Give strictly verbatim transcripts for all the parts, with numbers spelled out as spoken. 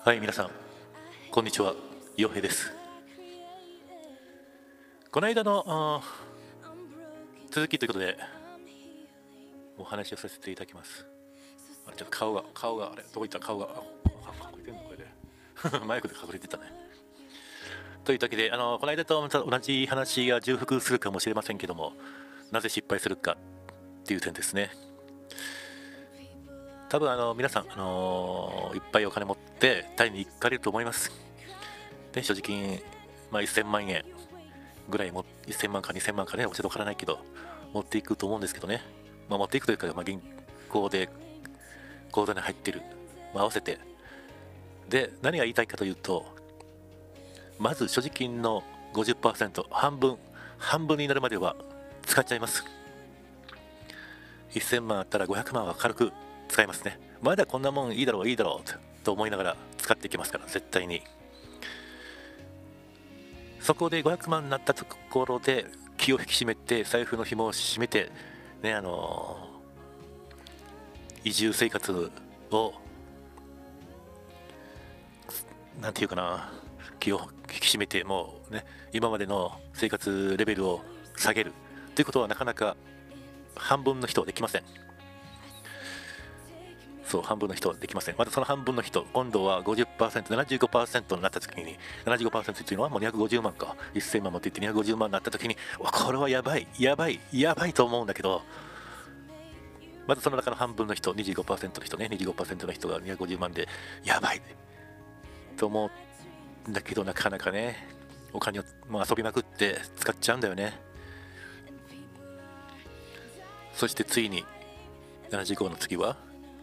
はい、皆さん、こんにちは、よへいです。この間のあー続きということで、お話をさせていただきます。あれ、ちょっと顔が、顔が、あれ、どこ行った顔が、あ隠れてんのこれで。マイクで隠れてたね。というわけで、あのこの間とまた同じ話が重複するかもしれませんけども、なぜ失敗するかっていう点ですね。多分あの皆さん、あのーいっぱいお金持ってタイに行かれると思います。で、所持金、まあ、せんまんえんぐらいも、せんまんかにせんまんかね、ちょっとわからないけど、持っていくと思うんですけどね。まあ、持っていくというか、まあ、銀行で口座に入ってる、まあ、合わせて。で、何が言いたいかというと、まず所持金のごじゅっパーセント、半分、半分になるまでは使っちゃいます。せんまんあったらごひゃくまんは軽く使いますね。まだこんなもんいいだろういいだろうと思いながら使っていきますから、絶対に。そこでごひゃくまんになったところで気を引き締めて、財布の紐を締めてね、あのー移住生活をなんていうかな、気を引き締めて、もうね、今までの生活レベルを下げるということはなかなか半分の人はできません。そう、半分の人はできません。またその半分の人、今度は ごじゅっパーセント、ななじゅうごパーセント になった時に、ななじゅうごパーセント というのはもうにひゃくごじゅうまんか、せんまん持っていってにひゃくごじゅうまんになった時に、わ、これはやばい、やばい、やばいと思うんだけど、まずその中の半分の人、にじゅうごパーセントの人ね、にじゅうごパーセントの人がにひゃくごじゅうまんで、やばいと思うんだけど、なかなかね、お金をもう遊びまくって使っちゃうんだよね。そしてついに、ななじゅうごの次は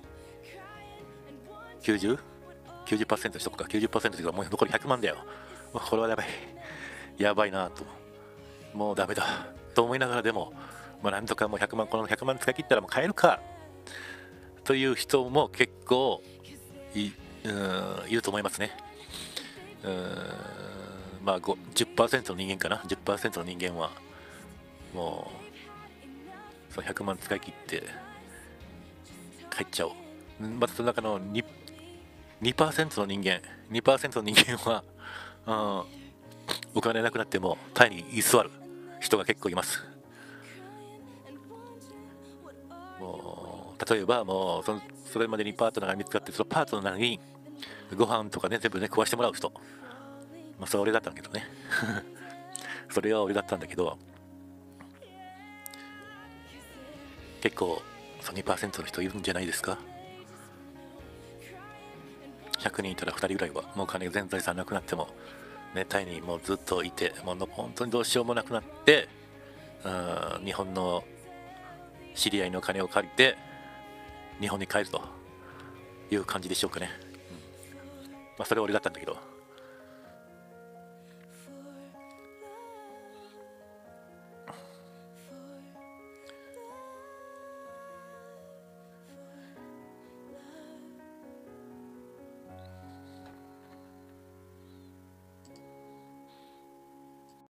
きゅうじゅう?きゅうじゅっパーセント にしとくか、きゅうじゅっパーセントというか、もう残りひゃくまんだよ。これはやばい。やばいなと。もうダメだ。と思いながらでも、まあ、なんとかもうひゃくまん、このひゃくまん使い切ったらもう買えるか。という人も結構い、うーん、いると思いますね。うーん、まあじゅっパーセントの人間かな。じゅっパーセントの人間は、もう、そのひゃくまん使い切って帰っちゃおう。またその中の 2, にパーセントの人間、にパーセントの人間は、うん、お金なくなってもタイに居座る人が結構います。もう例えばもう そ, それまでにパートナーが見つかって、そのパートナーにご飯とかね全部ね食わしてもらう人、まあ、それは俺だったんだけどねそれは俺だったんだけど、結構その にパーセント の人いるんじゃないですか。ひゃくにんいたらふたりぐらいはもう金全財産なくなっても、ね、タイにもうずっといて、もう本当にどうしようもなくなって、うん、日本の知り合いの金を借りて日本に帰るという感じでしょうかね。うん、まあそれは俺だったんだけど。